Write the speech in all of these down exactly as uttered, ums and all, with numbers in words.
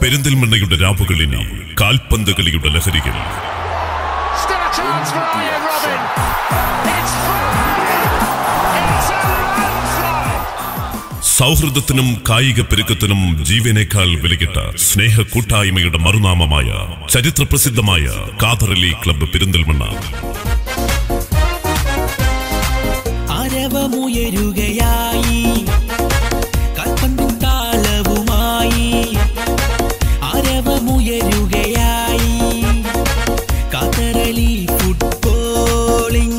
പെരിന്തൽമണ്ണയുടെ രാവുകളിനി കാൽപന്ത് കളിയുടെ ലഹരികൾ. സൗഹൃദത്തിനും കായിക പെരുക്കത്തിനും ജീവനേക്കാൾ വിലകിട്ട സ്നേഹ കൂട്ടായ്മയുടെ മറുനാമമായ ചരിത്ര പ്രസിദ്ധമായ ഖാദർ അലി ക്ലബ്ബ് പെരിന്തൽമണ്ണ. അരവമുയരുകയായി കാൽപന്തിൻ താളവുമായി, അരവമുയരുകയായി ഖാദർ അലി ഫുട്ബോളിംഗ്.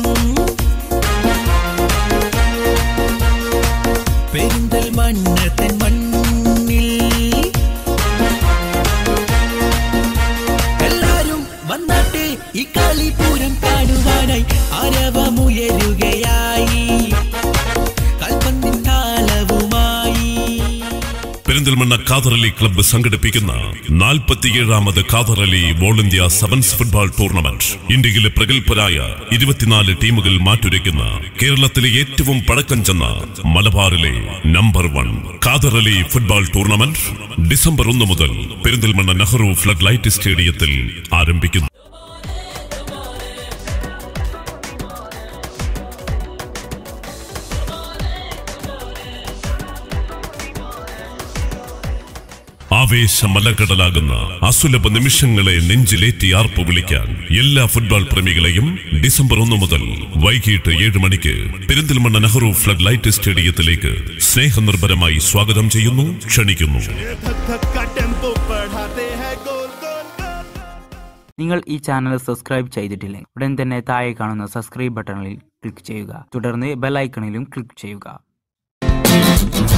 പെരിന്തൽമണ്ണത്തൻ മണ്ണിൽ എല്ലാരും വന്നാട്ടെ ഈ കളിപ്പൂരം കാണുവാനായി. അരവമുയരുകയായി കാൽപന്തിൻ താളവുമായി. പെരിന്തൽമണ്ണ ഖാദർ അലി ക്ലബ്ബ് സംഘടിപ്പിക്കുന്ന നാൽപ്പത്തിയേഴാമത് Khader Ali all India sevens football tournament. ഇന്ത്യയിലെ പ്രഗത്ഭരായ ഇരുപത്തിനാല് ടീമുകൾ മാറ്റുരയ്ക്കുന്ന കേരളത്തിലെ ഏറ്റവും പഴക്കം ചെന്ന മലബാറിലെ number one Khader Ali football tournament December ഒന്ന് മുതൽ പെരിന്തൽമണ്ണ നെഹ്റു ഫ്ലഡ് ലൈറ്റ് സ്റ്റേഡിയത്തിൽ ആരംഭിക്കുന്നു. ആവേശമലകടലാകുന്ന അസുലഭ നിമിഷങ്ങളെ നെഞ്ചിലേറ്റി ആർപ്പ് വിളിക്കാൻ എല്ലാ ഫുട്ബോൾ പ്രേമികളെയും ഡിസംബർ ഒന്ന് മുതൽ വൈകിട്ട് ഏഴ് മണിക്ക് പെരിന്തൽമണ്ണ നെഹ്റു ഫ്ലഡ് ലൈറ്റ് സ്റ്റേഡിയത്തിലേക്ക് സ്നേഹനിർഭരമായി സ്വാഗതം ചെയ്യുന്നു, ക്ഷണിക്കുന്നു. നിങ്ങൾ ഈ ചാനൽ സബ്സ്ക്രൈബ് ചെയ്തിട്ടില്ലെങ്കിൽ ഉടൻ തന്നെ താഴെ കാണുന്ന സബ്സ്ക്രൈബ് ബട്ടണിൽ ക്ലിക്ക് ചെയ്യുക. തുടർന്ന് ബെൽ ഐക്കണിലും ക്ലിക്ക് ചെയ്യുക.